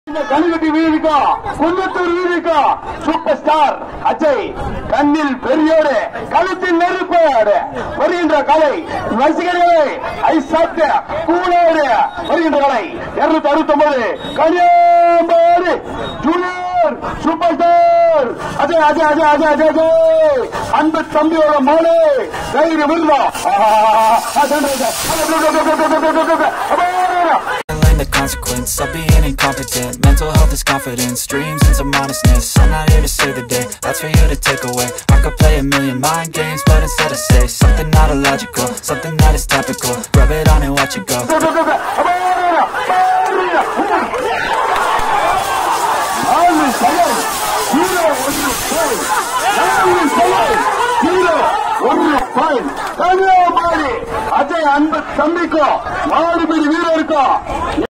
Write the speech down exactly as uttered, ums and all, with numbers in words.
கல்வெட்டி வீதிக்கா குன்னத்தூர் வீதிக்கா super star Ajay கண்ணில் பெரியோடு கழுத்தில் நெருப்போடு வருகின்ற கலை ரசிகர்களே ஐசாப்ட கூலோடு வருகின்ற கலை இருநூத்தி அறுபத்தி ஒன்பது Kanyakumari junior super star Ajay Ajay Ajay Ajay Ajay Ajay அன்பு தம்பியோட மோனே தைரிய விருதா The consequence of being incompetent. Mental health is confidence, dreams and some honestness. I'm not here to save the day, that's for you to take away. I could play a million mind games, but instead I say something not illogical, something that is topical. Rub it on and watch it go. Ajay அன்பு தம்பிக்கோ மாடுபிடி வீரருக்கோ